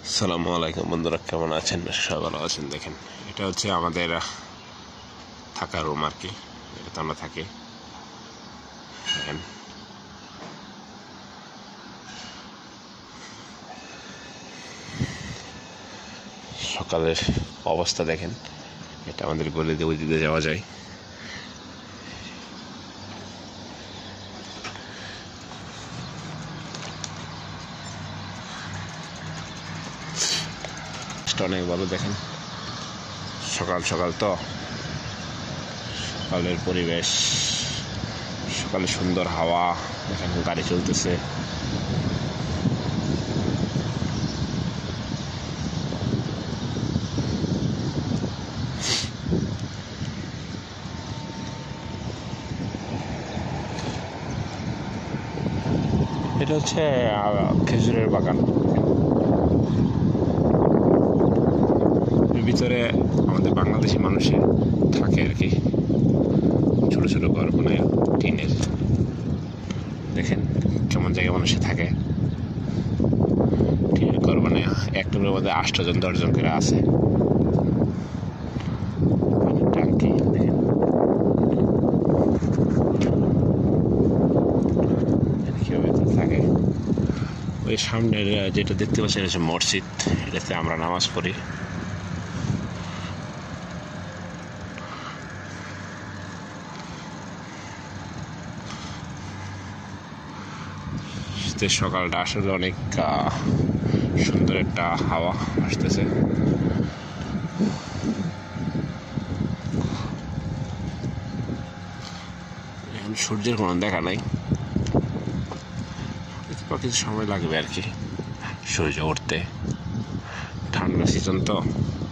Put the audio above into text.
আসসালামু আলাইকুম বন্ধুরা, কেমন আছেন? সবাই ভালো আছেন। দেখেন, এটা হচ্ছে আমাদের থাকার রুম আর কি। এটাতে আমরা থাকি। দেখেন, সকালের অবস্থা দেখেন। এটা আমাদের গলিতে ওই দিকে যাওয়া যায়। অনেক ভালো। দেখেন, সকাল সকাল তো সকালের পরিবেশ, সকালে সুন্দর হাওয়া। দেখেন, গাড়ি চলতেছে। এটা হচ্ছে খেজুরের বাগান। ভিতরে আমাদের বাংলাদেশি মানুষে থাকে আর কি, ছোট ছোট ঘর বানায় টিনের। দেখেন কেমন জায়গায় মানুষে থাকে, টিনের ঘর বানায়। একটা ঘরের মধ্যে 8 জন 10 জন করে আছে। টাঙ্কি দেখেন, কিভাবে থাকে। ওই সামনের যেটা দেখতে পাচ্ছেন হচ্ছে মসজিদ। এটাতে আমরা নামাজ পড়ি। শীতের সকালটা আসলে অনেক সুন্দর একটা হাওয়া আসতেছে। এখন সূর্যের কোনো দেখা নাই, কিছু সময় লাগবে আর কি সূর্য উঠতে। ঠান্ডা সিজন তো।